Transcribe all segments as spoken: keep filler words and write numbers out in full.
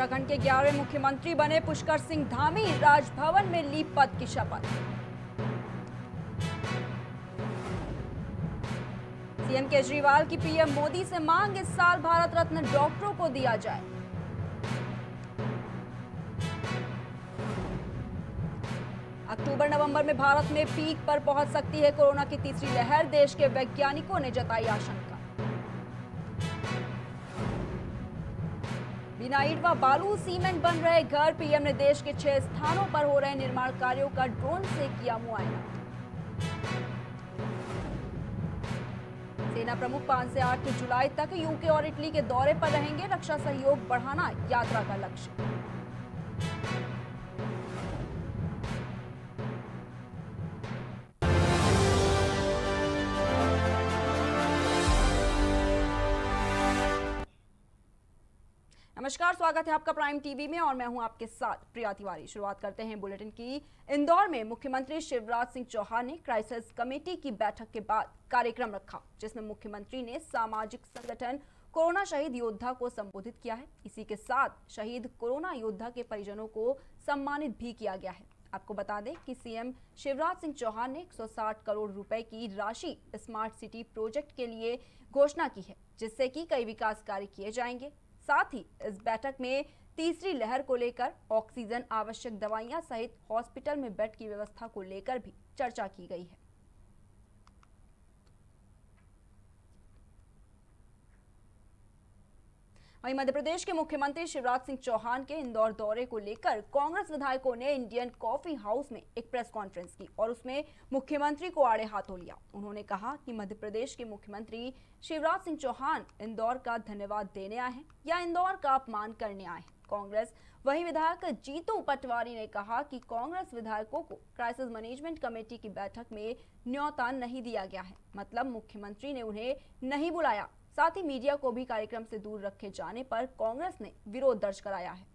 उत्तराखंड के ग्यारहवें मुख्यमंत्री बने पुष्कर सिंह धामी, राजभवन में ली पद की शपथ। सीएम केजरीवाल की पीएम मोदी से मांग, इस साल भारत रत्न डॉक्टरों को दिया जाए। अक्टूबर नवंबर में भारत में पीक पर पहुंच सकती है कोरोना की तीसरी लहर, देश के वैज्ञानिकों ने जताई आशंका। बिना ईंट व बालू सीमेंट बन रहे घर, पीएम ने देश के छह स्थानों पर हो रहे निर्माण कार्यों का ड्रोन से किया मुआयना। सेना प्रमुख पांच से आठ जुलाई तक यूके और इटली के दौरे पर रहेंगे, रक्षा सहयोग बढ़ाना यात्रा का लक्ष्य। नमस्कार, स्वागत है आपका प्राइम टीवी में और मैं हूं आपके साथ प्रिया तिवारी। शुरुआत करते हैं बुलेटिन की। इंदौर में मुख्यमंत्री शिवराज सिंह चौहान ने क्राइसिस कमेटी की बैठक के बाद कार्यक्रम रखा, जिसमें मुख्यमंत्री ने सामाजिक संगठन कोरोना शहीद योद्धा को संबोधित किया है। इसी के साथ शहीद कोरोना योद्धा के परिजनों को सम्मानित भी किया गया है। आपको बता दें कि सीएम शिवराज सिंह चौहान ने एक सौ साठ करोड़ रुपए की राशि स्मार्ट सिटी प्रोजेक्ट के लिए घोषणा की है, जिससे कि कई विकास कार्य किए जाएंगे। साथ ही इस बैठक में तीसरी लहर को लेकर ऑक्सीजन, आवश्यक दवाइयां सहित हॉस्पिटल में बेड की व्यवस्था को लेकर भी चर्चा की गई है। वहीं मध्य प्रदेश के मुख्यमंत्री शिवराज सिंह चौहान के इंदौर दौरे को लेकर कांग्रेस विधायकों ने इंडियन कॉफी हाउस में एक प्रेस कॉन्फ्रेंस की और उसमें मुख्यमंत्री को आड़े हाथों लिया। उन्होंने कहा कि मध्य प्रदेश के मुख्यमंत्री शिवराज सिंह चौहान इंदौर का धन्यवाद देने आए हैं या इंदौर का अपमान करने आए हैं। कांग्रेस वहीं विधायक जीतू पटवारी ने कहा कि कांग्रेस विधायकों को क्राइसिस मैनेजमेंट कमेटी की बैठक में न्योता नहीं दिया गया है, मतलब मुख्यमंत्री ने उन्हें नहीं बुलाया। साथ ही मीडिया को भी कार्यक्रम से दूर रखे जाने पर कांग्रेस ने विरोध दर्ज कराया है।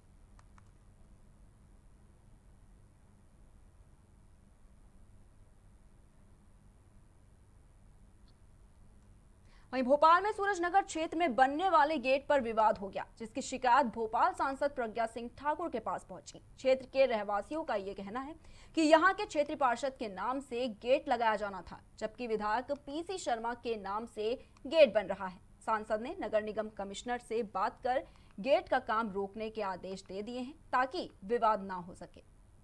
वहीं भोपाल में सूरजनगर क्षेत्र में बनने वाले गेट पर विवाद हो गया, जिसकी शिकायत भोपाल सांसद प्रज्ञा सिंह ठाकुर के पास पहुंची। क्षेत्र के रहवासियों का यह कहना है कि यहां के क्षेत्रीय पार्षद के नाम से गेट लगाया जाना था, जबकि विधायक पीसी शर्मा के नाम से गेट बन रहा है। सांसद ने नगर निगम कमिश्नर से बात कर गेट का काम रोकने के आदेश दे दिए हैं, ताकि विवाद ना हो सके।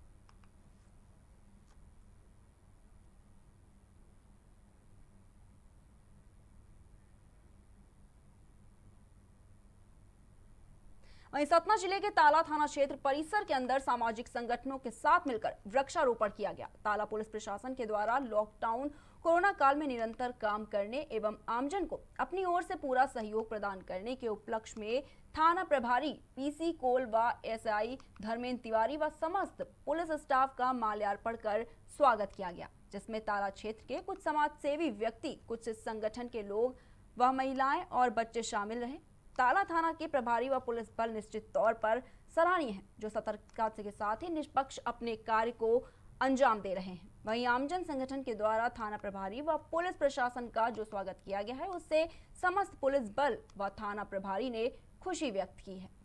वहीं सतना जिले के ताला थाना क्षेत्र परिसर के अंदर सामाजिक संगठनों के साथ मिलकर वृक्षारोपण किया गया। ताला पुलिस प्रशासन के द्वारा लॉकडाउन कोरोना काल में निरंतर काम करने एवं आमजन को अपनी ओर से पूरा सहयोग प्रदान करने के उपलक्ष्य में थाना प्रभारी पीसी कोल व एसआई धर्मेंद्र तिवारी व समस्त पुलिस स्टाफ का माल्यार्पण कर स्वागत किया गया, जिसमें ताला क्षेत्र के कुछ समाज सेवी व्यक्ति, कुछ संगठन के लोग व महिलाएं और बच्चे शामिल रहे। ताला थाना के प्रभारी व पुलिस बल निश्चित तौर पर सराहनीय है, जो सतर्कता के साथ ही निष्पक्ष अपने कार्य को अंजाम दे रहे हैं। वहीं आमजन संगठन के द्वारा थाना प्रभारी व पुलिस प्रशासन का जो स्वागत किया गया है, उससे समस्त पुलिस बल व थाना प्रभारी ने खुशी व्यक्त की है।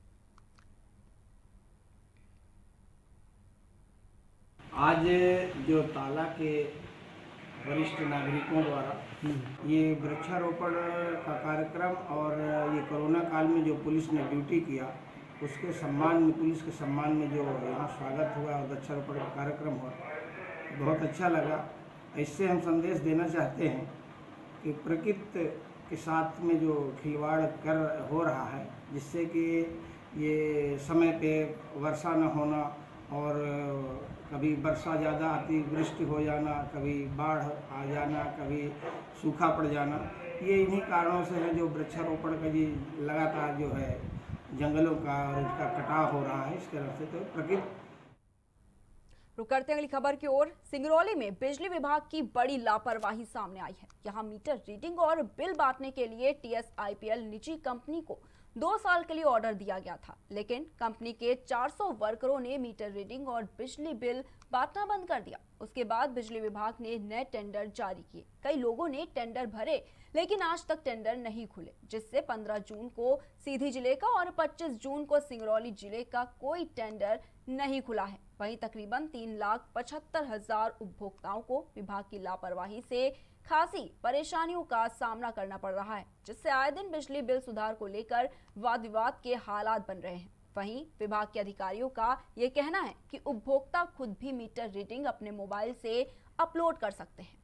आज जो ताला के वरिष्ठ नागरिकों द्वारा ये वृक्षारोपण का कार्यक्रम और ये कोरोना काल में जो पुलिस ने ड्यूटी किया, उसके सम्मान में, पुलिस के सम्मान में जो यहाँ स्वागत हुआ और वृक्षारोपण का कार्यक्रम हुआ, बहुत अच्छा लगा। इससे हम संदेश देना चाहते हैं कि प्रकृति के साथ में जो खिलवाड़ कर हो रहा है, जिससे कि ये समय पे वर्षा न होना और कभी वर्षा ज़्यादा आती, वृष्टि हो जाना, कभी बाढ़ आ जाना, कभी सूखा पड़ जाना, ये इन्हीं कारणों से है जो वृक्षारोपण का जी लगातार जो है जंगलों का और उसका कटाव हो रहा है। इस तरह से तो प्रकृति। रुक करते हैं अगली खबर की ओर। सिंगरौली में बिजली विभाग की बड़ी लापरवाही सामने आई है। यहां मीटर रीडिंग और बिल बांटने के लिए टीएसआईपीएल निजी कंपनी को दो साल के लिए ऑर्डर दिया गया था, लेकिन कंपनी के चार सौ वर्करों ने मीटर रीडिंग और बिजली बिल बांटना बंद कर दिया। उसके बाद बिजली विभाग ने नए टेंडर जारी किए। कई लोगों ने टेंडर भरे, लेकिन आज तक टेंडर नहीं खुले, जिससे पंद्रह जून को सीधी जिले का और पच्चीस जून को सिंगरौली जिले का कोई टेंडर नहीं खुला है। वहीं तकरीबन तीन लाख पचहत्तर हजार उपभोक्ताओं को विभाग की लापरवाही से खासी परेशानियों का सामना करना पड़ रहा है, जिससे आए दिन बिजली बिल सुधार को लेकर वाद विवाद के हालात बन रहे हैं। वहीं विभाग के अधिकारियों का ये कहना है कि उपभोक्ता खुद भी मीटर रीडिंग अपने मोबाइल से अपलोड कर सकते हैं।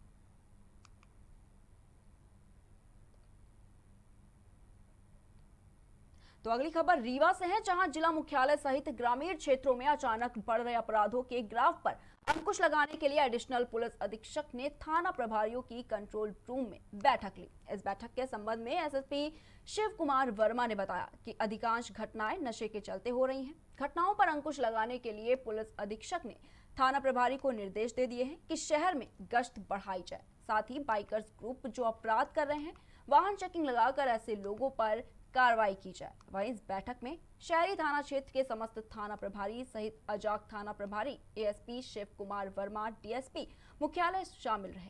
तो अगली खबर रीवा से है, जहां जिला मुख्यालय सहित ग्रामीण क्षेत्रों में अचानक बढ़ रहे अपराधों के ग्राफ पर अंकुश लगाने के लिए एडिशनल पुलिस अधीक्षक ने थाना प्रभारियों की कंट्रोल रूम में बैठक ली। इस बैठक के संबंध में एसएसपी शिव कुमार वर्मा ने बताया कि अधिकांश घटनाएं नशे के चलते हो रही हैं। घटनाओं पर अंकुश लगाने के लिए पुलिस अधीक्षक ने थाना प्रभारी को निर्देश दे दिए हैं कि शहर में गश्त बढ़ाई जाए। साथ ही बाइकर्स ग्रुप जो अपराध कर रहे हैं, वाहन चेकिंग लगाकर ऐसे लोगों पर कार्रवाई की जाए। वहीं इस बैठक में शहरी थाना क्षेत्र के समस्त थाना प्रभारी सहित अजाक थाना प्रभारी, एएसपी शिव कुमार वर्मा, डीएसपी मुख्यालय शामिल रहे।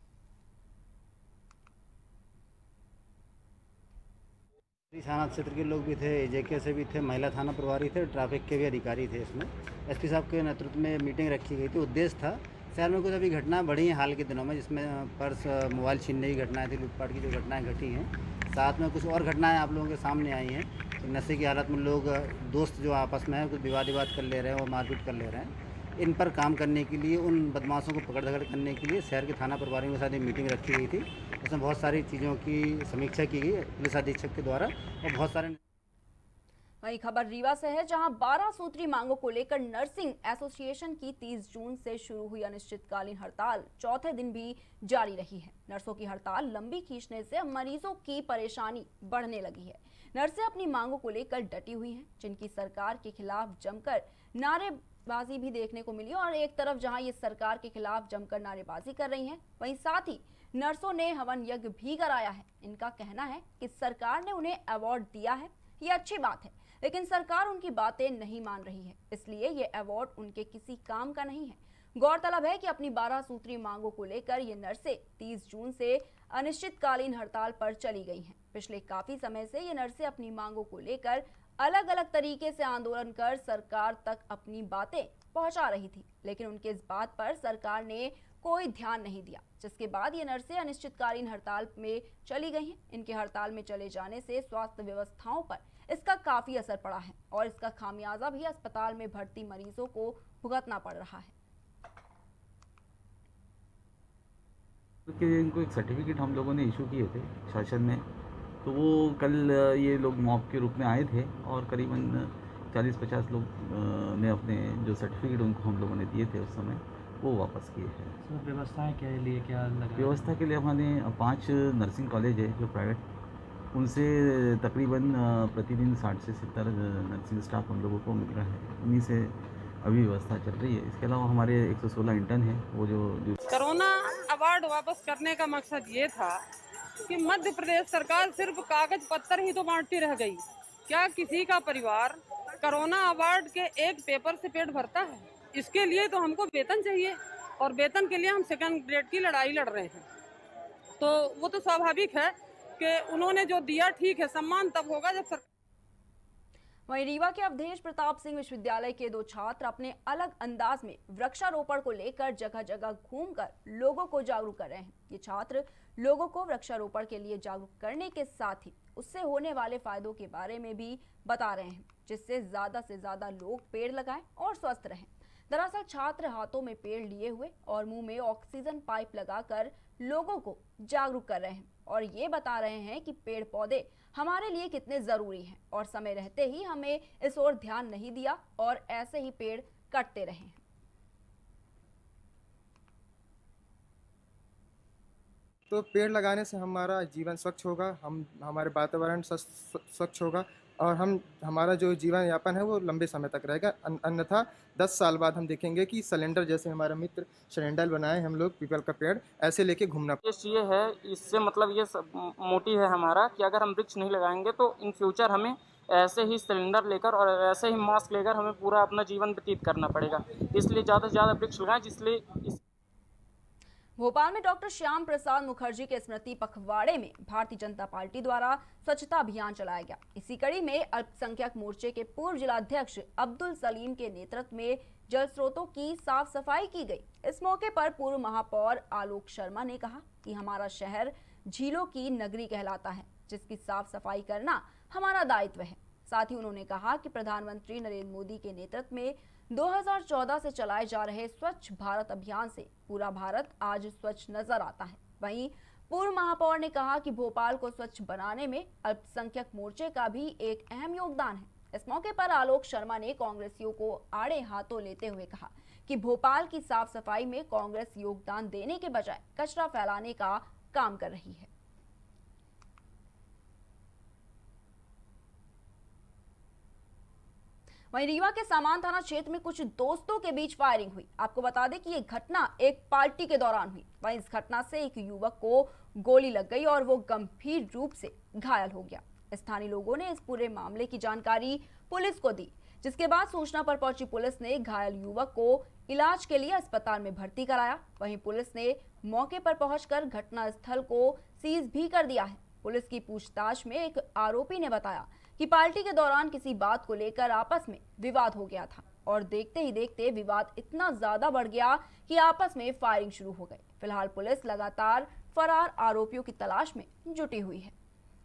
थाना क्षेत्र के लोग भी थे, जेके से भी थे, महिला थाना प्रभारी थे, ट्रैफिक के भी अधिकारी थे। इसमें एसपी साहब के नेतृत्व में मीटिंग रखी गई थी। उद्देश्य था, शहर में कुछ अभी घटनाएं बढ़ी हैं हाल के दिनों में, जिसमें पर्स, मोबाइल छीनने की घटनाएं थी, लूटपाट की जो घटनाएं घटी हैं। साथ में कुछ और घटनाएं आप लोगों के सामने आई हैं। तो नशे की हालत में लोग, दोस्त जो आपस में है, कुछ विवाद विवाद कर ले रहे हैं और मारपीट कर ले रहे हैं। इन पर काम करने के लिए, उन बदमाशों को पकड़ धकड़ करने के लिए शहर के थाना प्रभारियों के साथ एक मीटिंग रखी गई थी। उसमें बहुत सारी चीज़ों की समीक्षा की गई पुलिस अधीक्षक के द्वारा और बहुत सारे। वही खबर रीवा से है, जहां बारह सूत्री मांगों को लेकर नर्सिंग एसोसिएशन की तीस जून से शुरू हुई अनिश्चितकालीन हड़ताल चौथे दिन भी जारी रही है। नर्सों की हड़ताल लंबी खींचने से मरीजों की परेशानी बढ़ने लगी है। नर्सें अपनी मांगों को लेकर डटी हुई हैं, जिनकी सरकार के खिलाफ जमकर नारेबाजी भी देखने को मिली। और एक तरफ जहां ये सरकार के खिलाफ जमकर नारेबाजी कर रही हैं, वहीं साथ ही नर्सों ने हवन यज्ञ भी कराया है। इनका कहना है कि सरकार ने उन्हें अवार्ड दिया है, ये अच्छी बात है, लेकिन सरकार उनकी बातें नहीं मान रही है, इसलिए ये अवार्ड उनके किसी काम का नहीं है। गौरतलब है कि अपनी बारह सूत्री मांगों को लेकर ये नर्सें तीस जून से अनिश्चितकालीन हड़ताल पर चली गई हैं। पिछले काफी समय से ये नर्सें अपनी मांगों को लेकर अलग अलग तरीके से आंदोलन कर सरकार तक अपनी बातें पहुंचा रही थी, लेकिन उनके इस बात पर सरकार ने कोई ध्यान नहीं दिया, जिसके बाद ये नर्सें अनिश्चितकालीन हड़ताल में चली गई हैं। इनके हड़ताल में चले जाने से स्वास्थ्य व्यवस्थाओं पर इसका काफी असर पड़ा है और इसका खामियाजा भी अस्पताल में भर्ती मरीजों को भुगतना पड़ रहा है। कि इनको एक सर्टिफिकेट हम लोगों ने इशू किए थे शासन में, तो वो कल ये लोग मॉब के रूप में आए थे और करीबन चालीस पचास लोग ने अपने जो सर्टिफिकेट उनको हम लोगों ने दिए थे उस समय वो वापस किए हैं। तो व्यवस्थाएं के लिए क्या लगा? व्यवस्था के लिए हमने पांच नर्सिंग कॉलेज है जो प्राइवेट, उनसे तकरीबन प्रतिदिन साठ से सत्तर नर्सिंग स्टाफ हम लोगों को मिल रहा है। उन्हीं से अभी व्यवस्था चल रही है। इसके अलावा हमारे एक सौ सोलह इंटर्न हैं, वो जो, जो कोरोना अवार्ड वापस करने का मकसद ये था कि मध्य प्रदेश सरकार सिर्फ कागज पत्थर ही तो बांटती रह गई। क्या किसी का परिवार कोरोना अवार्ड के एक पेपर से पेट भरता है? इसके लिए तो हमको वेतन चाहिए और वेतन के लिए हम सेकंड ग्रेड की लड़ाई लड़ रहे हैं। तो वो तो स्वाभाविक है कि उन्होंने जो दिया ठीक है, सम्मान तब होगा जब सरकार। वहीं रीवा के अवधेश प्रताप सिंह विश्वविद्यालय के दो छात्र अपने अलग अंदाज में वृक्षारोपण को लेकर जगह जगह घूमकर लोगों को जागरूक कर रहे हैं। ये छात्र लोगों को वृक्षारोपण के लिए जागरूक करने के साथ ही उससे होने वाले फायदों के बारे में भी बता रहे हैं, जिससे ज्यादा से ज्यादा लोग पेड़ लगाएं और स्वस्थ रहें। दरअसल छात्र हाथों में पेड़ लिए हुए और मुंह में ऑक्सीजन पाइप लगाकर लोगों को जागरूक कर रहे हैं और ये बता रहे हैं कि पेड़ पौधे हमारे लिए कितने जरूरी हैं और समय रहते ही हमें इस ओर ध्यान नहीं दिया और ऐसे ही पेड़ कटते रहे हैं। तो पेड़ लगाने से हमारा जीवन स्वच्छ होगा, हम हमारे वातावरण स्वच्छ होगा और हम हमारा जो जीवन यापन है वो लंबे समय तक रहेगा। अन्यथा दस साल बाद हम देखेंगे कि सिलेंडर, जैसे हमारा मित्र सिलेंडर बनाए हम लोग पीपल का पेड़ ऐसे लेके घूमना। ये है, इससे मतलब ये मोटिव है हमारा कि अगर हम वृक्ष नहीं लगाएंगे तो इन फ्यूचर हमें ऐसे ही सिलेंडर लेकर और ऐसे ही मास्क लेकर हमें पूरा अपना जीवन व्यतीत करना पड़ेगा। इसलिए ज़्यादा से ज़्यादा वृक्ष लगाएं, जिसलिए इस भोपाल में डॉक्टर श्याम प्रसाद मुखर्जी के स्मृति पखवाड़े में भारतीय जनता पार्टी द्वारा स्वच्छता अभियान चलाया गया। इसी कड़ी में अल्पसंख्यक मोर्चे के पूर्व जिलाध्यक्ष अब्दुल सलीम के नेतृत्व में जल स्रोतों की साफ सफाई की गई। इस मौके पर पूर्व महापौर आलोक शर्मा ने कहा कि हमारा शहर झीलों की नगरी कहलाता है, जिसकी साफ सफाई करना हमारा दायित्व है। साथ ही उन्होंने कहा कि प्रधानमंत्री नरेंद्र मोदी के नेतृत्व में दो हज़ार चौदह से चलाए जा रहे स्वच्छ भारत अभियान से पूरा भारत आज स्वच्छ नजर आता है। वहीं पूर्व महापौर ने कहा कि भोपाल को स्वच्छ बनाने में अल्पसंख्यक मोर्चे का भी एक अहम योगदान है। इस मौके पर आलोक शर्मा ने कांग्रेसियों को आड़े हाथों लेते हुए कहा कि भोपाल की साफ सफाई में कांग्रेस योगदान देने के बजाय कचरा फैलाने का काम कर रही है। वहीं रीवा के सामान थाना क्षेत्र में कुछ दोस्तों के बीच फायरिंग हुई। आपको बता दें कि ये घटना एक पार्टी के दौरान हुई। वहीं इस घटना से एक युवक को गोली लग गई और वो गंभीर रूप से घायल हो गया। स्थानीय लोगों ने इस पूरे मामले की जानकारी पुलिस को दी, जिसके बाद सूचना पर पहुंची पुलिस ने घायल युवक को इलाज के लिए अस्पताल में भर्ती कराया। वहीं पुलिस ने मौके पर पहुंचकर घटना स्थल को सीज भी कर दिया है। पुलिस की पूछताछ में एक आरोपी ने बताया कि पार्टी के दौरान किसी बात को लेकर आपस में विवाद हो गया था और देखते ही देखते विवाद इतना ज्यादा बढ़ गया कि आपस में फायरिंग शुरू हो गई। फिलहाल पुलिस लगातार फरार आरोपियों की तलाश में जुटी हुई है।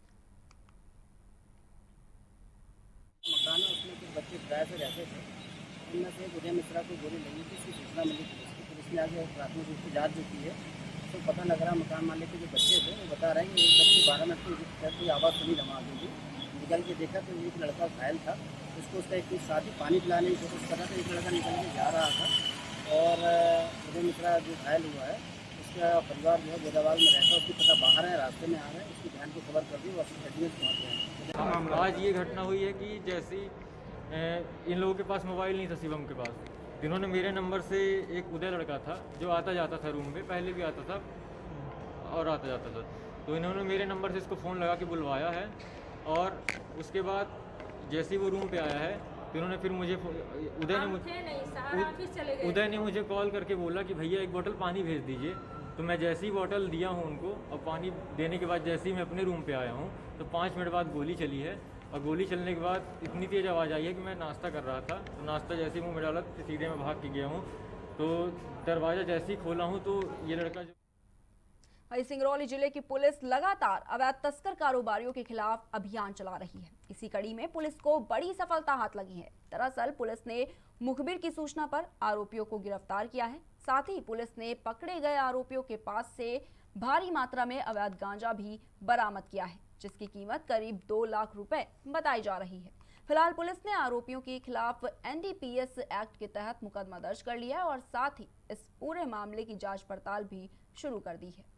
मकान है, उसमें कुछ बच्चे किराए से रहते थे। उनमें से उदय मिश्रा को गोली लगी थी। इसकी सूचना मिली पुलिस को। पुलिस ने आगे प्राथमिक रूप से जाँच जो की है तो पता लग रहा मकान मालिक के जो बच्चे थे वो बता रहे हैं कि एक बच्चे बारह मिनट की कोई आवाज़ सुनी धमाके की। निकल के देखा तो एक लड़का घायल था। उसको उसका एक साथी पानी पिलाने की कोशिश कर रहा था। एक लड़का निकल के जा रहा था और उदय मिश्रा जो घायल हुआ है उसका परिवार जो है गोदाबाग में रहता है, उसकी पता बाहर है, रास्ते में आ रहे हैं। उसकी बहन को खबर कर दी, वो एडमिट पहुँच गए। आज ये घटना हुई है कि जैसी इन लोगों के पास मोबाइल नहीं था, शिवम के पास। इन्होंने मेरे नंबर से एक उदय लड़का था जो आता जाता था रूम में, पहले भी आता था और आता जाता था, तो इन्होंने मेरे नंबर से इसको फ़ोन लगा के बुलवाया है। और उसके बाद जैसे ही वो रूम पे आया है तो इन्होंने फिर मुझे उदय ने मुझे उदय ने मुझे कॉल करके बोला कि भैया एक बोतल पानी भेज दीजिए। तो मैं जैसे ही बोतल दिया हूँ उनको और पानी देने के बाद जैसे ही मैं अपने रूम पे आया हूँ तो पाँच मिनट बाद गोली चली है। और गोली चलने के बाद इतनी तेज़ आवाज़ आई है कि मैं नाश्ता कर रहा था, तो नाश्ता जैसे ही मुँह में डाला तो सीधे मैं भाग के गया हूँ। तो दरवाज़ा जैसे ही खोला हूँ तो ये लड़का जो वहीं सिंगरौली जिले की पुलिस लगातार अवैध तस्कर कारोबारियों के खिलाफ अभियान चला रही है। इसी कड़ी में पुलिस को बड़ी सफलता हाथ लगी है। दरअसल पुलिस ने मुखबिर की सूचना पर आरोपियों को गिरफ्तार किया है। साथ ही पुलिस ने पकड़े गए आरोपियों के पास से भारी मात्रा में अवैध गांजा भी बरामद किया है, जिसकी कीमत करीब दो लाख रुपए बताई जा रही है। फिलहाल पुलिस ने आरोपियों के खिलाफ N D P S act के तहत मुकदमा दर्ज कर लिया है और साथ ही इस पूरे मामले की जाँच पड़ताल भी शुरू कर दी है।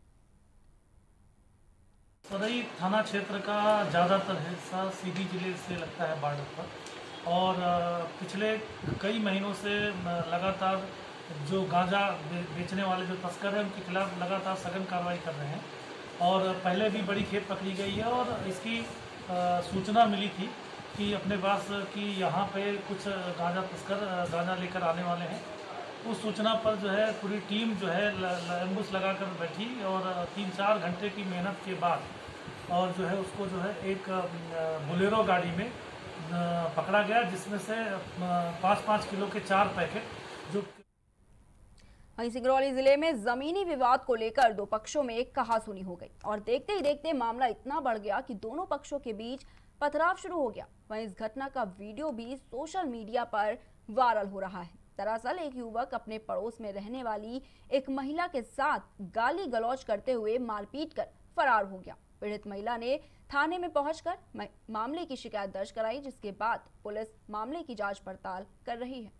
सदई थाना क्षेत्र का ज़्यादातर हिस्सा सीधी जिले से लगता है बॉर्डर पर, और पिछले कई महीनों से लगातार जो गांजा बेचने वाले जो तस्कर हैं उनके खिलाफ लगातार सघन कार्रवाई कर रहे हैं। और पहले भी बड़ी खेप पकड़ी गई है और इसकी सूचना मिली थी कि अपने पास कि यहाँ पे कुछ गांजा तस्कर गांजा लेकर आने वाले हैं। उस सूचना पर जो है पूरी टीम जो है एम्बुश लगाकर बैठी और तीन चार घंटे की मेहनत के बाद और जो है उसको जो है एक बोलेरो गाड़ी में पकड़ा गया, जिसमें से पाँच पाँच किलो के चार पैकेट जो। वहीं सिंगरौली जिले में जमीनी विवाद को लेकर दो पक्षों में एक कहासुनी हो गई और देखते ही देखते मामला इतना बढ़ गया कि दोनों पक्षों के बीच पथराव शुरू हो गया। वहीं इस घटना का वीडियो भी सोशल मीडिया पर वायरल हो रहा है। दरअसल एक युवक अपने पड़ोस में रहने वाली एक महिला के साथ गाली गलौज करते हुए मारपीट कर फरार हो गया। पीड़ित महिला ने थाने में पहुंचकर मामले की शिकायत दर्ज कराई, जिसके बाद पुलिस मामले की जांच पड़ताल कर रही है।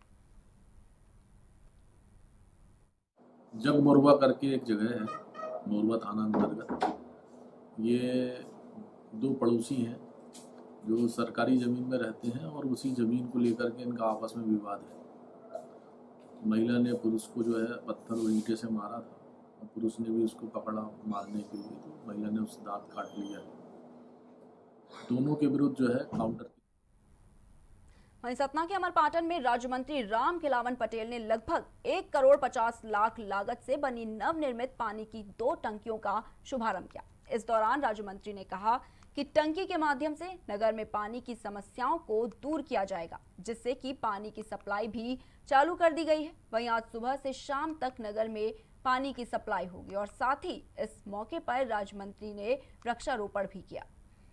जग मोरवा करके एक जगह है, मोरवा थाना अंतर्गत। ये दो पड़ोसी हैं जो सरकारी ज़मीन में रहते हैं और उसी ज़मीन को लेकर के इनका आपस में विवाद है। महिला ने पुरुष को जो है पत्थर और ईंटे से मारा था और पुरुष ने भी उसको पकड़ा मारने के लिए, तो महिला ने उससे दांत काट लिया। दोनों के विरुद्ध जो है काउंटर। वहीं सतना के अमरपाटन में राज्य मंत्री राम खिलावन पटेल ने लगभग एक करोड़ पचास लाख लागत से बनी नवनिर्मित पानी की दो टंकियों का शुभारंभ किया। इस दौरान राज्य मंत्री ने कहा कि टंकी के माध्यम से नगर में पानी की समस्याओं को दूर किया जाएगा, जिससे कि पानी की सप्लाई भी चालू कर दी गई है। वहीं आज सुबह से शाम तक नगर में पानी की सप्लाई होगी और साथ ही इस मौके पर राज्य मंत्री ने वृक्षारोपण भी किया।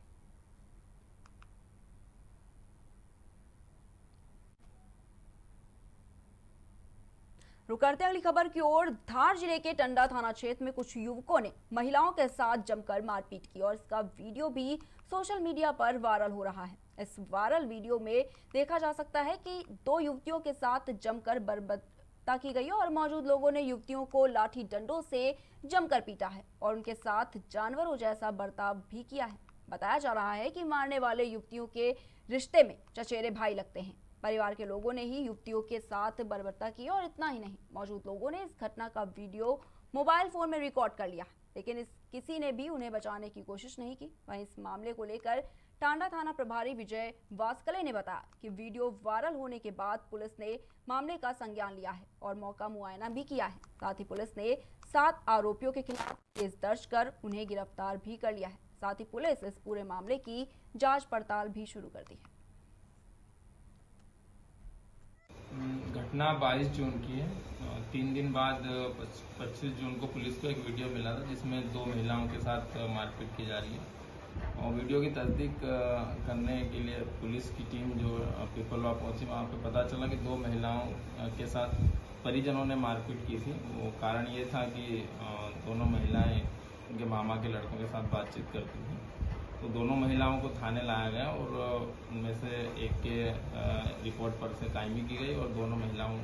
रुक करते अगली खबर की ओर। धार जिले के टंडा थाना क्षेत्र में कुछ युवकों ने महिलाओं के साथ जमकर मारपीट की और इसका वीडियो भी सोशल मीडिया पर वायरल हो रहा है। इस वायरल वीडियो में देखा जा सकता है कि दो युवतियों के साथ जमकर बर्बरता की गई और मौजूद लोगों ने युवतियों को लाठी डंडों से जमकर पीटा है और उनके साथ जानवरों जैसा बर्ताव भी किया है। बताया जा रहा है कि मारने वाले युवतियों के रिश्ते में चचेरे भाई लगते हैं। परिवार के लोगों ने ही युवतियों के साथ बर्बरता की और इतना ही नहीं, मौजूद लोगों ने इस घटना का वीडियो मोबाइल फोन में रिकॉर्ड कर लिया, लेकिन इस किसी ने भी उन्हें बचाने की कोशिश नहीं की। वहीं इस मामले को लेकर टांडा थाना प्रभारी विजय वास्कले ने बताया कि वीडियो वायरल होने के बाद पुलिस ने मामले का संज्ञान लिया है और मौका मुआयना भी किया है। साथ ही पुलिस ने सात आरोपियों के खिलाफ केस दर्ज कर उन्हें गिरफ्तार भी कर लिया है। साथ ही पुलिस इस पूरे मामले की जांच पड़ताल भी शुरू कर दी है। घटना बाईस जून की है। तीन दिन बाद पच्चीस जून को पुलिस को एक वीडियो मिला था जिसमें दो महिलाओं के साथ मारपीट की जा रही है और वीडियो की तस्दीक करने के लिए पुलिस की टीम जो पिपलवा पहुंची, वहां पे पता चला कि दो महिलाओं के साथ परिजनों ने मारपीट की थी। वो कारण ये था कि दोनों महिलाएं उनके मामा के लड़कों के साथ बातचीत करती थी। तो दोनों महिलाओं को थाने लाया गया और उनमें से एक के रिपोर्ट पर से कायमी की गई और दोनों महिलाओं।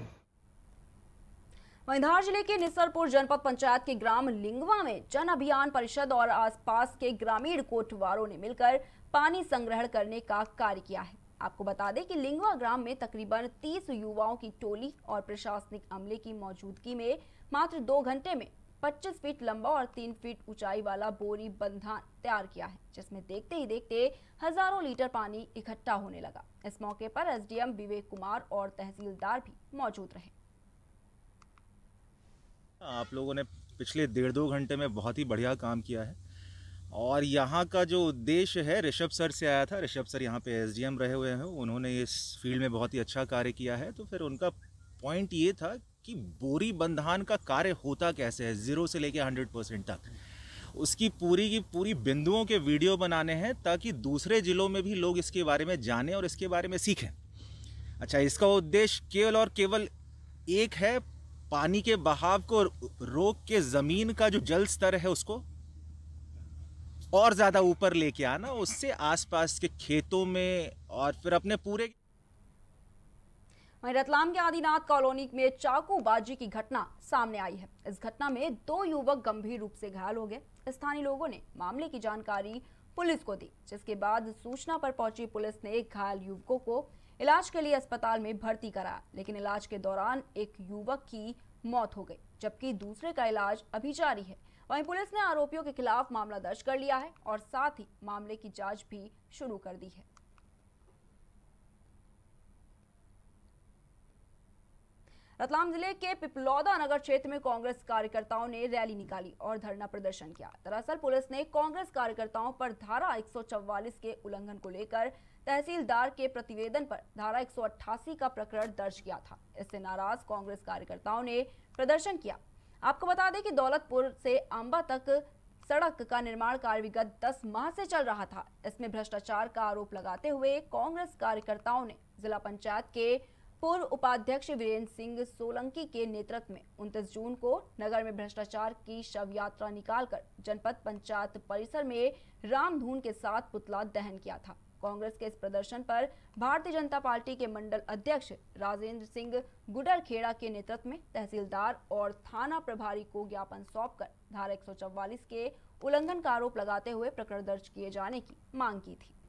वहीं धार जिले के निसरपुर जनपद पंचायत के ग्राम लिंगवा में जन अभियान परिषद और आसपास के ग्रामीण कोटवारों ने मिलकर पानी संग्रहण करने का कार्य किया है। आपको बता दें कि लिंगवा ग्राम में तकरीबन तीस युवाओं की टोली और प्रशासनिक अमले की मौजूदगी में मात्र दो घंटे में पच्चीस फीट लंबा और तीन फीट ऊंचाई वाला बोरी बंधान तैयार किया है, जिसमें देखते ही देखते हजारों लीटर पानी इकट्ठा होने लगा। इस मौके पर एसडीएम विवेक कुमार और तहसीलदार भी मौजूद रहे। आप लोगों ने पिछले डेढ़ दो घंटे में बहुत ही बढ़िया काम किया है और यहाँ का जो उद्देश्य है, ऋषभ सर से आया था। ऋषभ सर यहाँ पे एसडीएम रहे हुए हैं, उन्होंने इस फील्ड में बहुत ही अच्छा कार्य किया है। तो फिर उनका पॉइंट ये था कि बोरी बंधान का कार्य होता कैसे है, जीरो से लेके हंड्रेड परसेंट तक, उसकी पूरी की पूरी बिंदुओं के वीडियो बनाने हैं ताकि दूसरे जिलों में भी लोग इसके बारे में जानें और इसके बारे में सीखें। अच्छा, इसका उद्देश्य केवल और केवल एक है, पानी के बहाव को रोक के ज़मीन का जो जल स्तर है उसको और ज़्यादा ऊपर लेके आना, उससे आसपास के खेतों में और फिर अपने पूरे। वहीं रतलाम के आदिनाथ कॉलोनी में चाकूबाजी की घटना सामने आई है। इस घटना में दो युवक गंभीर रूप से घायल हो गए। स्थानीय लोगों ने मामले की जानकारी पुलिस को दी, जिसके बाद सूचना पर पहुंची पुलिस ने घायल युवकों को इलाज के लिए अस्पताल में भर्ती कराया, लेकिन इलाज के दौरान एक युवक की मौत हो गई, जबकि दूसरे का इलाज अभी जारी है। वहीं पुलिस ने आरोपियों के खिलाफ मामला दर्ज कर लिया है और साथ ही मामले की जांच भी शुरू कर दी है। रतलाम जिले के पिपलौदा नगर क्षेत्र में कांग्रेस कार्यकर्ताओं ने रैली निकाली और धरना प्रदर्शन किया। दरअसल पुलिस ने कांग्रेस कार्यकर्ताओं पर धारा एक सौ चौवालीस के उल्लंघन को लेकर तहसीलदार के प्रतिवेदन पर धारा एक सौ अट्ठासी का प्रकरण दर्ज किया था। इससे नाराज कांग्रेस कार्यकर्ताओं ने प्रदर्शन किया। आपको बता दें कि दौलतपुर से अंबा तक सड़क का निर्माण कार्य विगत दस माह से चल रहा था। इसमें भ्रष्टाचार का आरोप लगाते हुए कांग्रेस कार्यकर्ताओं ने जिला पंचायत के पूर्व उपाध्यक्ष वीरेंद्र सिंह सोलंकी के नेतृत्व में उनतीस जून को नगर में भ्रष्टाचार की शव यात्रा निकालकर जनपद पंचायत परिसर में रामधून के साथ पुतला दहन किया था। कांग्रेस के इस प्रदर्शन पर भारतीय जनता पार्टी के मंडल अध्यक्ष राजेंद्र सिंह गुडरखेड़ा के नेतृत्व में तहसीलदार और थाना प्रभारी को ज्ञापन सौंपकर धारा एक सौ चौवालीस के उल्लंघन का आरोप लगाते हुए प्रकरण दर्ज किए जाने की मांग की थी।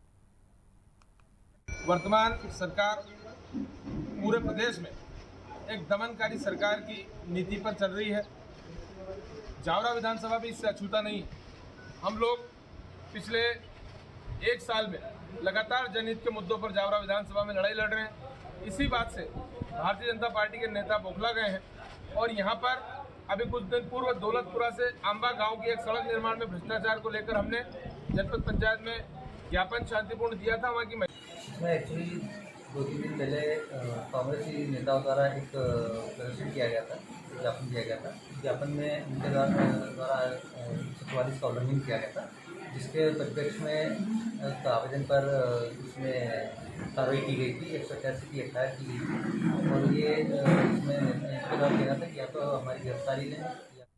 वर्तमान सरकार पूरे प्रदेश में एक दमनकारी सरकार की नीति पर चल रही है। जावरा विधानसभा भी इससे अछूता नहीं। हम लोग पिछले एक साल में लगातार जनहित के मुद्दों पर जावरा विधानसभा में लड़ाई लड़ रहे हैं। इसी बात से भारतीय जनता पार्टी के नेता बौखला गए हैं और यहाँ पर अभी कुछ दिन पूर्व दौलतपुरा से आंबा गांव की एक सड़क निर्माण में भ्रष्टाचार को लेकर हमने जनपद पंचायत में ज्ञापन शांतिपूर्ण दिया था। वहाँ की इसमें एक्चुअली दो तीन दिन पहले कांग्रेसी नेताओं द्वारा एक प्रदर्शन किया गया था, ज्ञापन दिया गया था। ज्ञापन में उनके द्वारा चौवालीस का उल्लंघन किया गया था, जिसके परिप्रेक्ष्य में आवेदन पर इसमें कार्रवाई की गई थी, एक सौ अट्ठासी की एफ आई आर की गई थी और ये इसमें इंतजार किया था कि या तो हमारी गिरफ्तारी लें।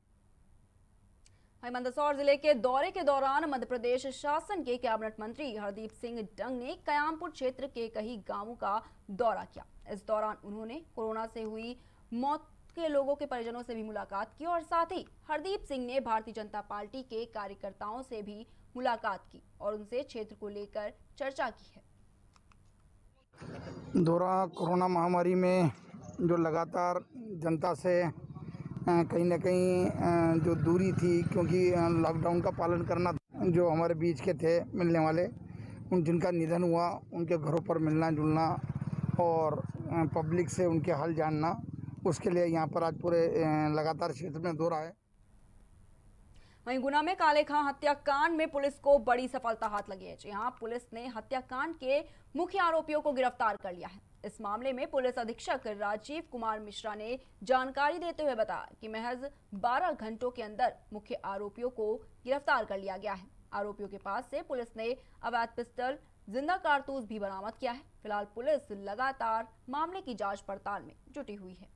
वहीं मंदसौर जिले के दौरे के दौरान मध्य प्रदेश शासन के कैबिनेट मंत्री हरदीप सिंह डंग ने कयामपुर क्षेत्र के कई गांवों का दौरा किया। इस दौरान उन्होंने कोरोना से हुई मौत के लोगों के परिजनों से भी मुलाकात की और साथ ही हरदीप सिंह ने भारतीय जनता पार्टी के कार्यकर्ताओं से भी मुलाकात की और उनसे क्षेत्र को लेकर चर्चा की है। दौरा कोरोना महामारी में जो लगातार जनता से कहीं ना कहीं जो दूरी थी, क्योंकि लॉकडाउन का पालन करना, जो हमारे बीच के थे मिलने वाले, उन जिनका निधन हुआ उनके घरों पर मिलना जुलना और पब्लिक से उनके हाल जानना, उसके लिए यहाँ पर आज पूरे लगातार क्षेत्र में दौरा है। वहीं गुना में काले खां हत्याकांड में पुलिस को बड़ी सफलता हाथ लगी है। जहां पुलिस ने हत्याकांड के मुख्य आरोपियों को गिरफ्तार कर लिया है। इस मामले में पुलिस अधीक्षक राजीव कुमार मिश्रा ने जानकारी देते हुए बताया कि महज बारह घंटों के अंदर मुख्य आरोपियों को गिरफ्तार कर लिया गया है। आरोपियों के पास से पुलिस ने अवैध पिस्टल, जिंदा कारतूस भी बरामद किया है। फिलहाल पुलिस लगातार मामले की जांच पड़ताल में जुटी हुई है।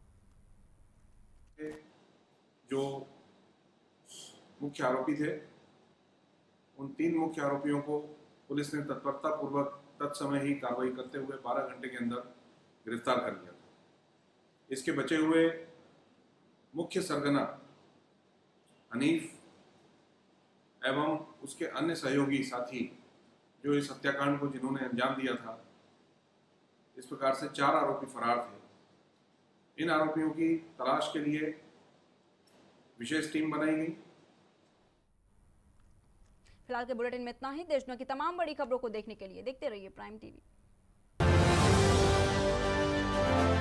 जो मुख्य आरोपी थे, उन तीन मुख्य आरोपियों को पुलिस ने तत्परता पूर्वक तत्समय ही कार्रवाई करते हुए बारह घंटे के अंदर गिरफ्तार कर लिया था। इसके बचे हुए मुख्य सरगना हनीफ एवं उसके अन्य सहयोगी साथी जो इस हत्याकांड को जिन्होंने अंजाम दिया था, इस प्रकार से चार आरोपी फरार थे। इन आरोपियों की तलाश के लिए विशेष टीम बनाई गई। फिलहाल के बुलेटिन में इतना ही। देश दुनिया की तमाम बड़ी खबरों को देखने के लिए देखते रहिए प्राइम टीवी।